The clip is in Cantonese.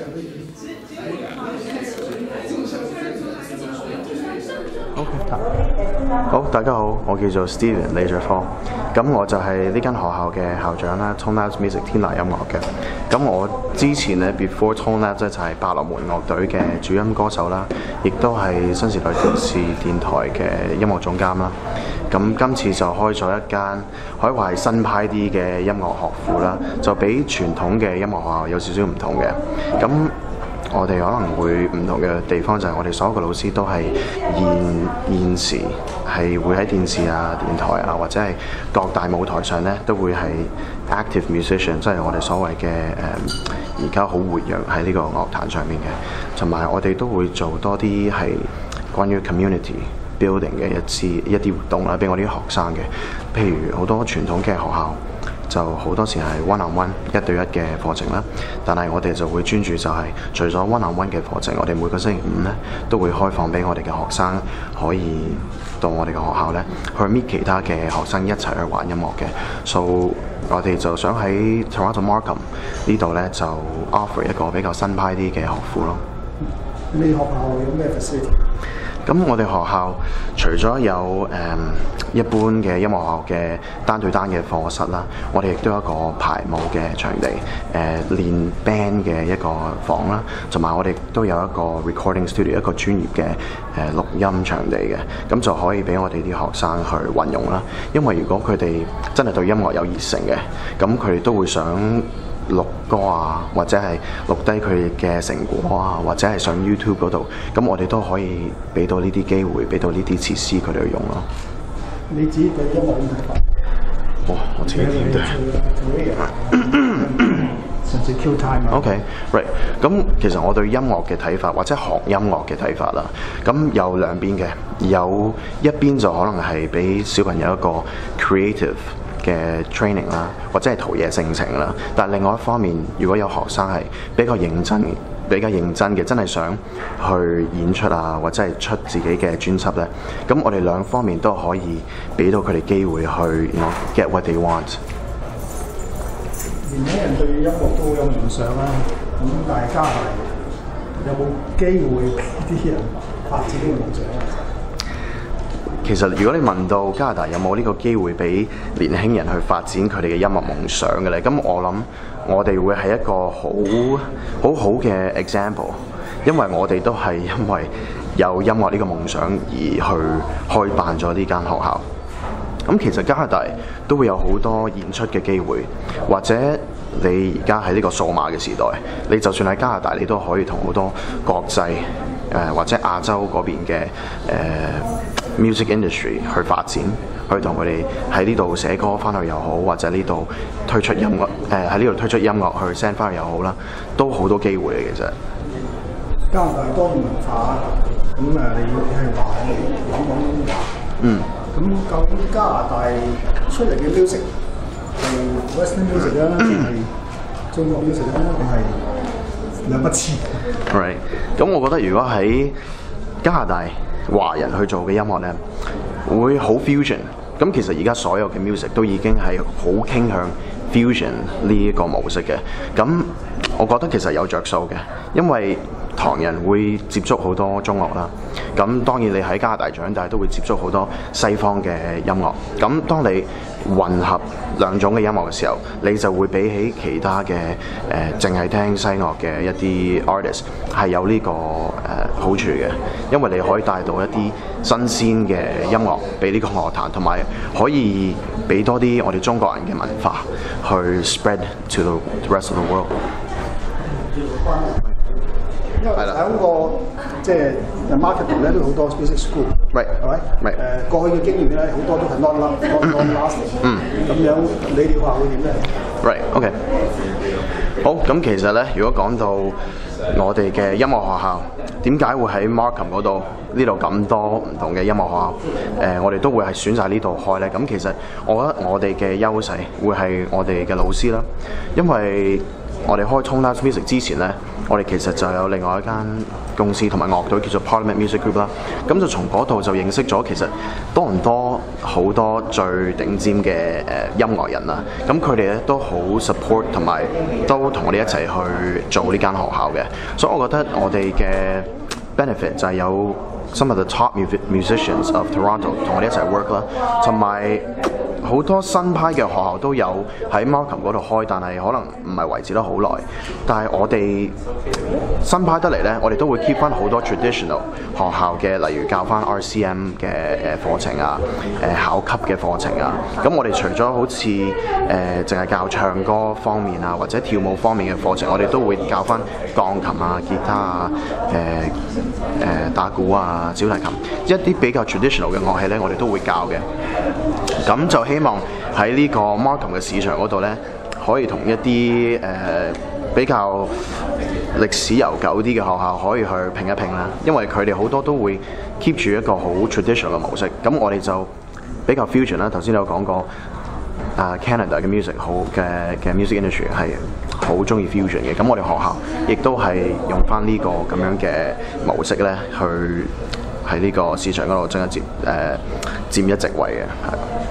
好，大家好，我叫做 Steven 李卓科，咁我就係呢間學校嘅校長啦 ，Tone Labs Music 天籟音樂嘅。咁我之前咧 before Tone Labs 就係百樂門樂隊嘅主音歌手啦，亦都係新時代電視電台嘅音樂總監啦。咁今次就開咗一間可以話係新派啲嘅音樂學府啦，就比傳統嘅音樂學校有少少唔同嘅。咁我哋可能會唔同嘅地方就係我哋所有嘅老師都係現時係會喺電視啊、電台啊或者係各大舞台上咧都會係 active musician， 即係我哋所謂嘅而家好活躍喺呢個樂壇上面嘅，同埋我哋都會做多啲係關於 community building 嘅一啲活動啦，俾我啲學生嘅，譬如好多傳統嘅學校。就好多時係 one-on-one 一對一嘅課程啦，但係我哋就會專注就係除咗 one-on-one 嘅課程，我哋每個星期五咧都會開放俾我哋嘅學生可以到我哋嘅學校咧去 meet 其他嘅學生一齊去玩音樂嘅，所以我哋就想喺 Toronto Markham 呢度咧就 offer 一個比較新派啲嘅學府咯。 你學校有咩 facility？ 咁我哋學校除咗有一般嘅音樂學校嘅單對單嘅課室啦，我哋亦都有一個排舞嘅場地，練 band 嘅一個房啦，同埋我哋都有一個 recording studio 一個專業嘅錄音場地嘅，咁就可以俾我哋啲學生去運用啦。因為如果佢哋真係對音樂有熱誠嘅，咁佢哋都會想錄歌啊，或者係錄低佢嘅成果啊，或者係上 YouTube 嗰度，咁我哋都可以俾到呢啲機會，俾到呢啲設施佢哋去用咯。 你自己對音樂點睇法？ 哇！我自己點對？ 甚至 Q time 啊。 OK，right。咁其實我對音樂嘅睇法，或者學音樂嘅睇法啦，咁有兩邊嘅，有一邊就可能係俾小朋友一個 creative嘅 training 啦，或者係陶冶性情啦。但係另外一方面，如果有學生係比較認真嘅，真係想去演出啊，或者係出自己嘅專輯咧，咁我哋兩方面都可以俾到佢哋機會去 get what they want。 年輕人對音樂都好有夢想啦，咁但係加拿大有冇機會俾啲人發展呢個夢想啊？ 其實如果你問到加拿大有冇呢個機會俾年輕人去發展佢哋嘅音樂夢想嘅咧，咁我諗我哋會係一個好嘅 example， 因為我哋都係因為有音樂呢個夢想而去開辦咗呢間學校。咁其實加拿大都會有好多演出嘅機會，或者你而家喺呢個數碼嘅時代，你就算喺加拿大，你都可以同好多國際或者亞洲嗰邊嘅music industry 去發展，去同佢哋喺呢度寫歌翻去又好，或者呢度推出音樂喺呢度推出音樂去 send 翻去又好啦，都好多機會嘅其實。 加拿大多元文化，咁你係華人講廣東話。咁究竟加拿大出嚟嘅 music 係 Western music 啦，定係中國 music 啦，定係兩不知 ？Right， 咁我覺得如果喺加拿大華人去做嘅音樂咧，會好 fusion。咁其實而家所有嘅 music 都已經係好傾向 fusion 呢一個模式嘅。咁我覺得其實有着數嘅，因為唐人會接觸好多中樂啦。咁當然你喺加拿大長大都會接觸好多西方嘅音樂。咁當你混合兩種嘅音樂嘅時候，你就會比起其他嘅淨係聽西樂嘅一啲 artist 係有呢個好處嘅，因為你可以帶到一啲新鮮嘅音樂俾呢個樂壇，同埋可以俾多啲我哋中國人嘅文化去 spread to the rest of the world。 因為喺個即係 marketing 咧都好多 music school， 係咪？過去嘅經驗咧好多都係 non lasting， 咁樣你哋話會點咧 ？OK， 好，咁其實咧，如果講到我哋嘅音樂學校點解會喺 Markham 嗰度呢度咁多唔同嘅音樂學校？我哋都會係選擇呢度開咧。咁其實我覺得我哋嘅優勢會係我哋嘅老師啦，因為我哋開 Tone Labs Music 之前呢，我哋其實就有另外一間公司同埋樂隊叫做 Parliament Music Group 啦。咁就從嗰度就認識咗其實多倫多好多最頂尖嘅音樂人啦。咁佢哋咧都好 support 同埋都同我哋一齊去做呢間學校嘅。所以我覺得我哋嘅 benefit 就係有 some of the top musicians of Toronto 同我哋一齊 work 啦，同埋好多新派嘅學校都有喺 Markham 嗰度開，但係可能唔係維持得好耐。但係我哋新派得嚟呢，我哋都會 keep 翻好多 traditional 學校嘅，例如教翻 RCM 嘅課程啊，考級嘅課程啊。咁我哋除咗好似淨係教唱歌方面啊，或者跳舞方面嘅課程，我哋都會教翻鋼琴啊、吉他啊、打鼓啊、小提琴，一啲比較 traditional 嘅樂器呢，我哋都會教嘅。咁就希望喺呢個 Markham 嘅市場嗰度呢，可以同一啲比較歷史悠久啲嘅學校可以去拼一拼啦，因為佢哋好多都會 keep 住一個好 traditional 嘅模式。咁我哋就比較 fusion 啦。頭先有講過Canada 嘅 music 好嘅 music industry 係好中意 fusion 嘅。咁我哋學校亦都係用翻呢個咁樣嘅模式呢，去喺呢個市場嗰度佔一席位嘅。